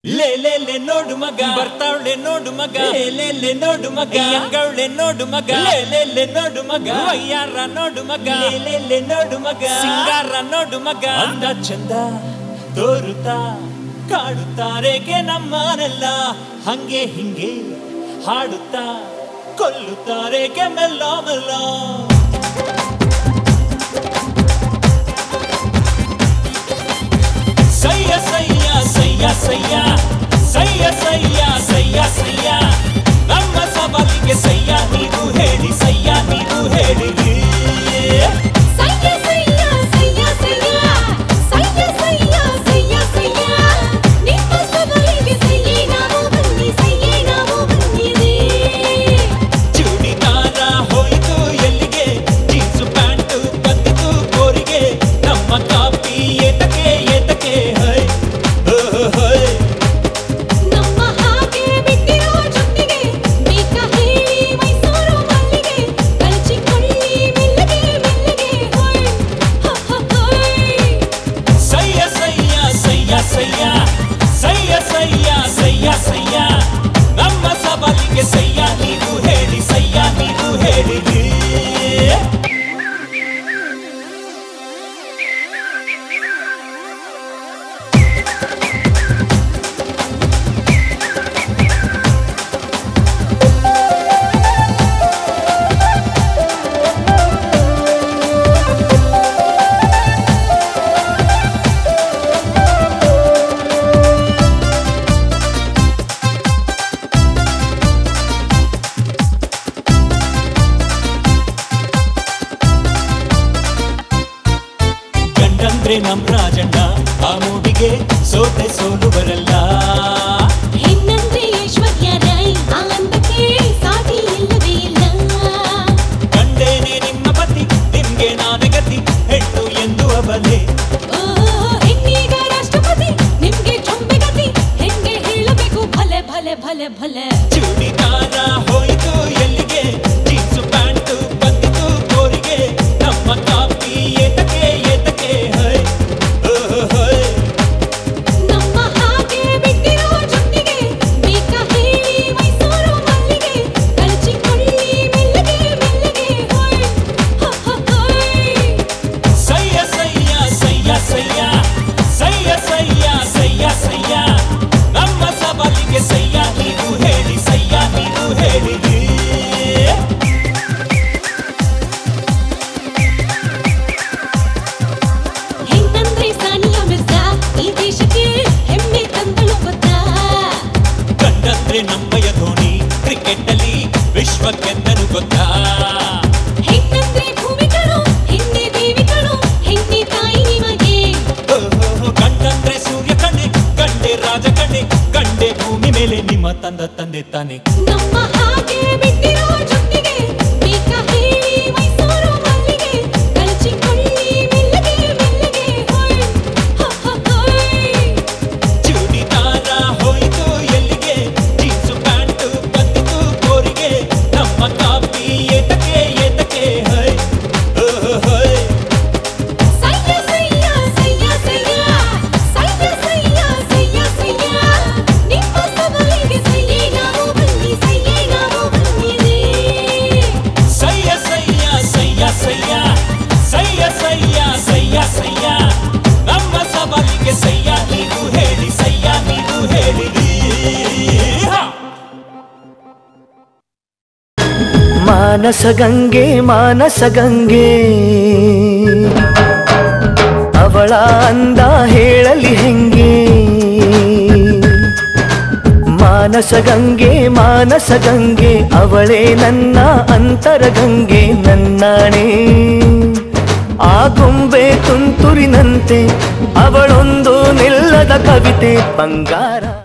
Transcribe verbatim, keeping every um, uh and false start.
ಲೇ ಲೇ ಲೇ ನೋಡು ಮಗ ಬರ್ತಾವಳೆ ನೋಡು ಮಗ ಲೇ ಲೇ ಲೇ ನೋಡು ಮಗ ಅಂಗವಳೆ ನೋಡು ಮಗ ಲೇ ಲೇ ಲೇ ನೋಡು ಮಗ ವಯ್ಯಾರ ನೋಡು ಮಗ ಲೇ ಲೇ ಲೇ ನೋಡು ಮಗ ಸಿಂಗಾರ ನೋಡು ಮಗ ಅಂದ ಚಂದ ತೋರುತ್ತಾ ಕಾಡುತ್ತಾರೇಕೆ ನಮ್ಮನೆಲ್ಲ ಹಂಗೆ ಹಿಂಗೆ ಹಾಡುತ್ತಾ ಕೊಲ್ಲುತ್ತಾರೇಕೆ ಮೆಲ್ಲ ಮೆಲ್ಲ ಸಯ್ಯ ಸಯ್ಯ ಸಯ್ಯ ಸಯ್ಯ ಸಯ್ಯ ಸಯ್ಯ ಸಯ್ಯ ಸಯ್ಯ ನಮ್ಮ ಸವಾಲಿಗೆ ಸಯ್ಯ ನೀವು ಹೇಳಿ ಸಯ್ಯ ನೀವು ಹೇಳಿ ನಮ್ ರಾಜಣ್ಣ ಆ ಮೂಡಿಗೆ ಸೋತೆ ಸೋಲು ಬರಲ್ಲ ಹೆಣ್ಣಂದ್ರೆ ಐಶ್ವರ್ಯ ರೈ ಆ ಅಂದಕ್ಕೆ ಸಾಟಿ ಇಲ್ಲವೇ ಇಲ್ಲ ಕಂಡೇನೆ ನಿಮ್ಮ ಪತಿ ನಿಮ್ಗೆ ನಾನೇ ಗತಿ ಹೆಣ್ಣು ಎಂದು ಅವಲೇ ಓ ಹೆಣ್ಣೀಗ ರಾಷ್ಟ್ರಪತಿ ನಿಮ್ಗೆ ಚೊಂಬೆ ಗತಿ ಹೆಂಗೆ ಹೇಳಬೇಕು ಭಲೆ ಭಲೆ ಭಲೆ ಭಲೆ ಚೂಡಿದಾರ ಹೋಯ್ತು ಎಲ್ಲಿಗೆ ಜೀನ್ಸು ಪ್ಯಾಂಟು ಬಂದಿತು ಕೋರಿಗೆ ನಮ್ಮ ಕಾಪಿ ಏತಕ್ಕೆ ಏತಕ್ಕೆ ನಮ್ಮಯ ಧೋನಿ ಕ್ರಿಕೆಟ್ ಅಲ್ಲಿ ವಿಶ್ವಕ್ಕೆಂದನು ಗೊತ್ತಾ ಹೆಣ್ಣಂದ್ರೆ ಭೂಮಿಗಳು ಹೆಣ್ಣೆ ದೇವಿಗಳು ಹೆಣ್ಣೆ ತಾಯಿ ನಿಮಗೆ ಗಂಡಂದ್ರೆ ಸೂರ್ಯ ಕಣ್ಣೆ ಗಂಡೆ ರಾಜ ಕಣ್ಣೆ ಗಂಡೆ ಭೂಮಿ ಮೇಲೆ ನಿಮ್ಮ ತಂದ ತಂದೆ ತಾನೆ ನಮ್ಮ ಹಾಗೆ ಬಿಟ್ಟಿರೋ ಜೊತೆಗೆ ಬೇಕ ಹೇಳಿ ಮೈಸೂರು ಮಲ್ಲಿಗೆ ಕಳಚಿಕೊಳ್ಳಿ ಮೆಲ್ಲಗೆ ಮೆಲ್ಲಗೆ ಹೋಯ್ ಹೋಯ್ ಚೂಡಿದಾರ ಹೋಯ್ತು ಎಲ್ಲಿಗೆ ಜೀನ್ಸು ಪ್ಯಾಂಟು ಬಂದಿತು ಕೋರಿಗೆ ನಮ್ಮ ಕಾಪಿ ಏತಕ್ಕೆ ಏತಕ್ಕೆ ಹೈ ಹೈ ಸಯ್ಯ ಸಯ್ಯ ಸಯ್ಯ ಸಯ್ಯ ಸಯ್ಯ ಸಯ್ಯ ಸಯ್ಯ ಸಯ್ಯ ನಿಮ್ಮ ಸವಾಲಿಗೆ ಸಯ್ಯೆ ನಾವು ಬನ್ನಿ ಸಯ್ಯೆ ನಾವು ಬನ್ನಿದೆ ಸಯ್ಯ ಸಯ್ಯ ಸಯ್ಯ ಸಯ್ಯ ಸಯ್ಯ ಸಯ್ಯ ಸಯ್ಯ ಸಯ್ಯ ನಮ್ಮ ಸವಾಲಿಗೆ ಸಯ್ಯ ನೀವು ಹೇಳಿ ಸಯ್ಯ ನೀವು ಹೇಳಿ ಮಾನಸ ಗಂಗೆ ಮಾನಸ ಗಂಗೆ ಅವಳ ಅಂದ ಹೇಳಲಿ ಹೆಂಗೆ ಮಾನಸ ಗಂಗೆ ಮಾನಸ ಗಂಗೆ ಅವಳೇ ನನ್ನ ಅಂತರ ಗಂಗೆ ನನ್ನಾಣೆ ಆ ಗೊಂಬೆ ತುಂತುರಿನಂತೆ ಅವಳೊಂದು ನಿಲ್ಲದ ಕವಿತೆ ಬಂಗಾರ.